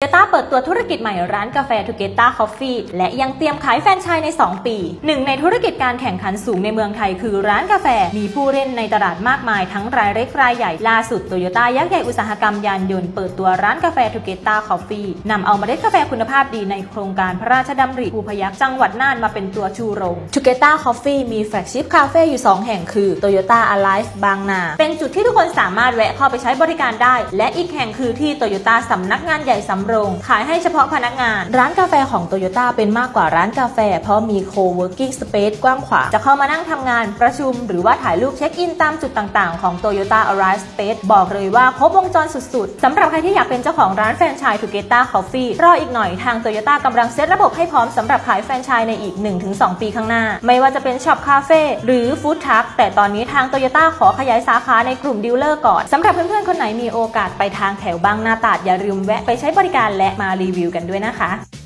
Toyota เปิดตัวธุรกิจใหม่ร้านกาแฟ Toyota Coffee และยังเตรียมขายแฟรนไชส์ใน 2 ปีหนึ่งในธุรกิจการแข่งขันสูงในเมืองไทยคือร้านกาแฟมีผู้เล่นในตลาดมากมายทั้งรายเล็กรายใหญ่ล่าสุด Toyota ยักษ์ใหญ่อุตสาหกรรมยานยนต์เปิดตัวร้านกาแฟ Toyota Coffee นำเอาเมล็ดกาแฟคุณภาพดีในโครงการพระราชดำริภูพยัคฆ์จังหวัดน่านมาเป็นตัวชูโรง Toyota Coffee มีแฟลกชิพคาเฟ่อยู่2แห่งคือ Toyota Alive บางนาเป็นจุดที่ทุกคนสามารถแวะเข้าไปใช้บริการได้และอีกแห่งคือที่ Toyota สำนักงานใหญ่สำโรงขายให้เฉพาะพนักงานร้านกาแฟของ Toyota เป็นมากกว่าร้านกาแฟเพราะมี Co-working Space กว้างขวางจะเข้ามานั่งทำงานประชุมหรือว่าถ่ายรูปเช็คอินตามจุดต่างๆของ Toyota Alive Space บอกเลยว่าครบวงจรสุดๆสำหรับใครที่อยากเป็นเจ้าของร้านแฟรนไชส์ Toyota Coffee รออีกหน่อยทาง Toyota กำลังเซตระบบให้พร้อมสำหรับขายแฟรนไชส์ในอีก 1-2 ปีข้างหน้าไม่ว่าจะเป็นช็อปคาเฟ่หรือฟู้ดทรัคแต่ตอนนี้ทาง Toyota ขอขยายสาขาในกลุ่มดีลเลอร์ก่อนสำหรับเพื่อนๆคนไหนมีโอกาสไปทางแถวบางนาตราดอย่าลืมแวะไปใช้บริการและมารีวิวกันด้วยนะคะ